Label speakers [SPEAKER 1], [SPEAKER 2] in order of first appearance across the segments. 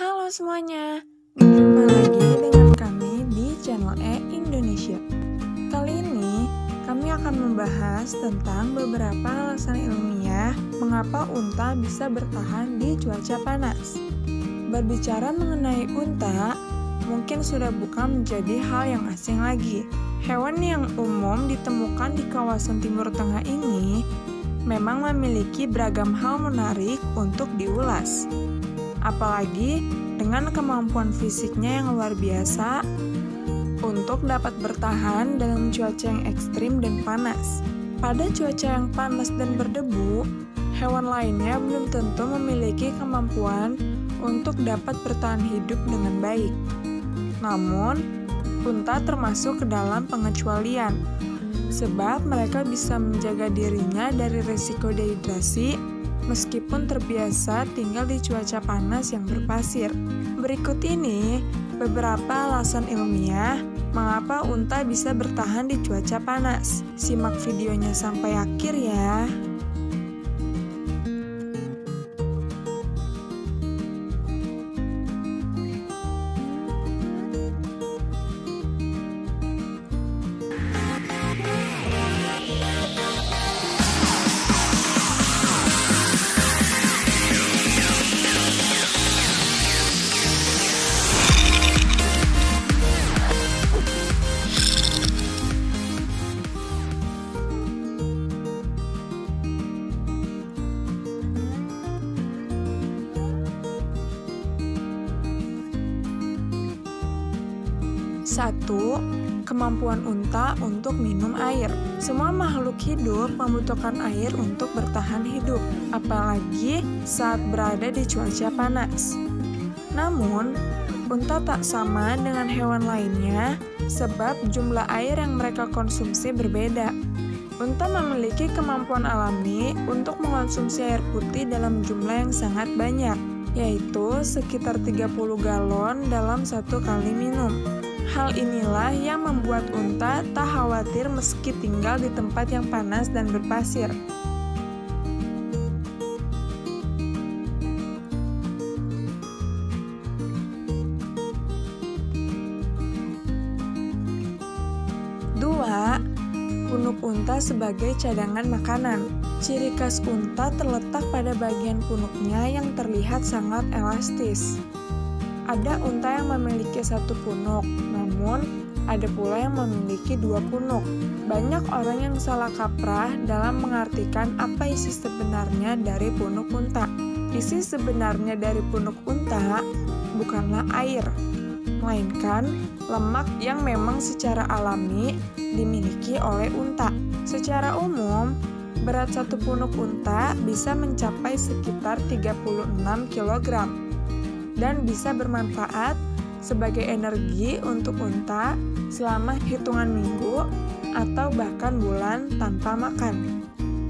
[SPEAKER 1] Halo semuanya, berjumpa lagi dengan kami di channel Indonesia. Kali ini, kami akan membahas tentang beberapa alasan ilmiah mengapa unta bisa bertahan di cuaca panas. Berbicara mengenai unta, mungkin sudah bukan menjadi hal yang asing lagi. Hewan yang umum ditemukan di kawasan Timur Tengah ini memang memiliki beragam hal menarik untuk diulas. Apalagi dengan kemampuan fisiknya yang luar biasa untuk dapat bertahan dalam cuaca yang ekstrim dan panas. Pada cuaca yang panas dan berdebu, hewan lainnya belum tentu memiliki kemampuan untuk dapat bertahan hidup dengan baik. Namun, unta termasuk ke dalam pengecualian, sebab mereka bisa menjaga dirinya dari risiko dehidrasi meskipun terbiasa tinggal di cuaca panas yang berpasir. Berikut ini beberapa alasan ilmiah mengapa unta bisa bertahan di cuaca panas. Simak videonya sampai akhir ya. Satu, kemampuan unta untuk minum air. Semua makhluk hidup membutuhkan air untuk bertahan hidup, apalagi saat berada di cuaca panas. Namun, unta tak sama dengan hewan lainnya sebab jumlah air yang mereka konsumsi berbeda. Unta memiliki kemampuan alami untuk mengonsumsi air putih dalam jumlah yang sangat banyak, yaitu sekitar 30 galon dalam satu kali minum. Hal inilah yang membuat unta tak khawatir meski tinggal di tempat yang panas dan berpasir. Dua, punuk unta sebagai cadangan makanan. Ciri khas unta terletak pada bagian punuknya yang terlihat sangat elastis. Ada unta yang memiliki satu punuk, namun ada pula yang memiliki dua punuk. Banyak orang yang salah kaprah dalam mengartikan apa isi sebenarnya dari punuk unta. Isi sebenarnya dari punuk unta bukanlah air, melainkan lemak yang memang secara alami dimiliki oleh unta. Secara umum, berat satu punuk unta bisa mencapai sekitar 36 kg. Dan bisa bermanfaat sebagai energi untuk unta selama hitungan minggu atau bahkan bulan tanpa makan.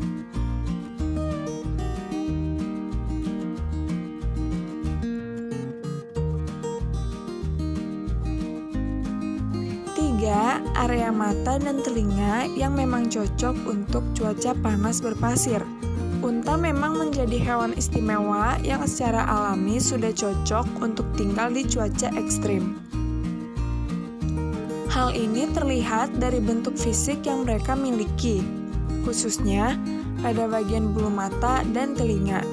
[SPEAKER 1] Tiga, area mata dan telinga yang memang cocok untuk cuaca panas berpasir. Unta memang menjadi hewan istimewa yang secara alami sudah cocok untuk tinggal di cuaca ekstrim. Hal ini terlihat dari bentuk fisik yang mereka miliki, khususnya pada bagian bulu mata dan telinga.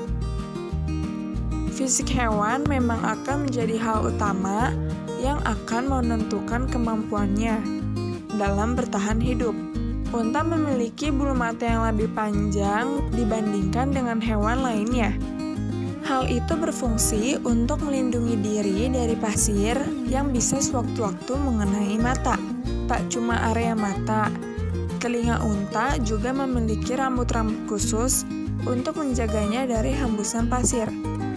[SPEAKER 1] Fisik hewan memang akan menjadi hal utama yang akan menentukan kemampuannya dalam bertahan hidup. Unta memiliki bulu mata yang lebih panjang dibandingkan dengan hewan lainnya. Hal itu berfungsi untuk melindungi diri dari pasir yang bisa sewaktu-waktu mengenai mata. Tak cuma area mata, telinga unta juga memiliki rambut-rambut khusus untuk menjaganya dari hembusan pasir.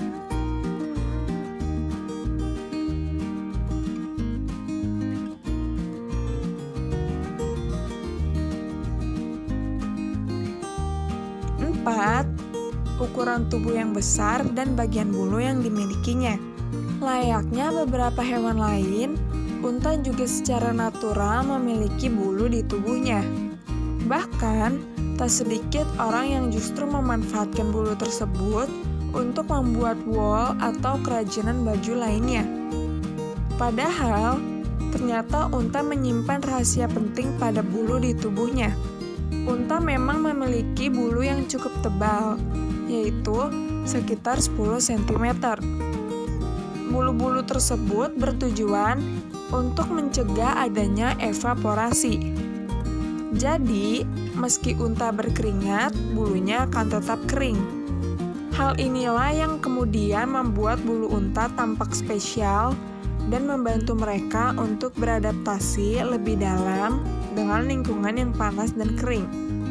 [SPEAKER 1] Empat, ukuran tubuh yang besar dan bagian bulu yang dimilikinya. Layaknya beberapa hewan lain, unta juga secara natural memiliki bulu di tubuhnya. Bahkan, tak sedikit orang yang justru memanfaatkan bulu tersebut untuk membuat wol atau kerajinan baju lainnya. Padahal, ternyata unta menyimpan rahasia penting pada bulu di tubuhnya. Unta memang memiliki bulu yang cukup tebal, yaitu sekitar 10 cm. Bulu-bulu tersebut bertujuan untuk mencegah adanya evaporasi. Jadi, meski unta berkeringat, bulunya akan tetap kering. Hal inilah yang kemudian membuat bulu unta tampak spesial dan membantu mereka untuk beradaptasi lebih dalam dengan lingkungan yang panas dan kering.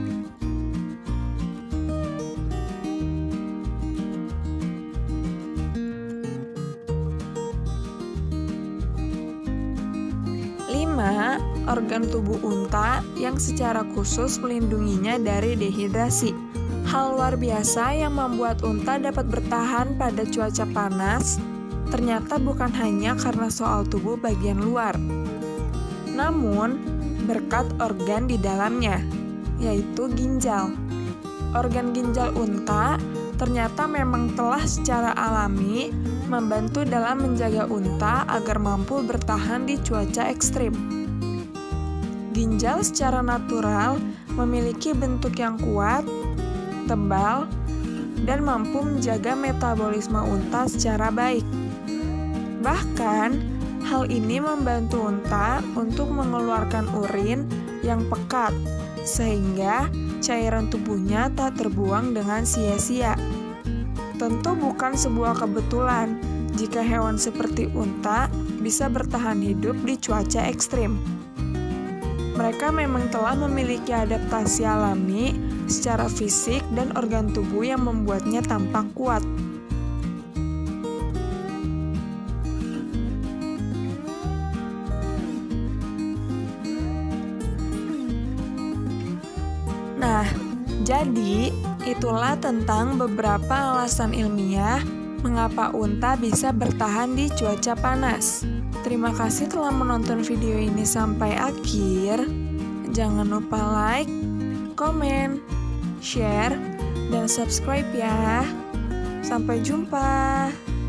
[SPEAKER 1] Organ tubuh unta yang secara khusus melindunginya dari dehidrasi. Hal luar biasa yang membuat unta dapat bertahan pada cuaca panas ternyata bukan hanya karena soal tubuh bagian luar, namun berkat organ di dalamnya, yaitu ginjal. Organ ginjal unta ternyata memang telah secara alami membantu dalam menjaga unta agar mampu bertahan di cuaca ekstrim. Ginjal secara natural memiliki bentuk yang kuat, tebal, dan mampu menjaga metabolisme unta secara baik. Bahkan, hal ini membantu unta untuk mengeluarkan urin yang pekat, sehingga cairan tubuhnya tak terbuang dengan sia-sia. Tentu bukan sebuah kebetulan jika hewan seperti unta bisa bertahan hidup di cuaca ekstrim. Mereka memang telah memiliki adaptasi alami secara fisik dan organ tubuh yang membuatnya tampak kuat. Nah, jadi itulah tentang beberapa alasan ilmiah mengapa unta bisa bertahan di cuaca panas. Terima kasih telah menonton video ini sampai akhir. Jangan lupa like, komen, share, dan subscribe ya. Sampai jumpa.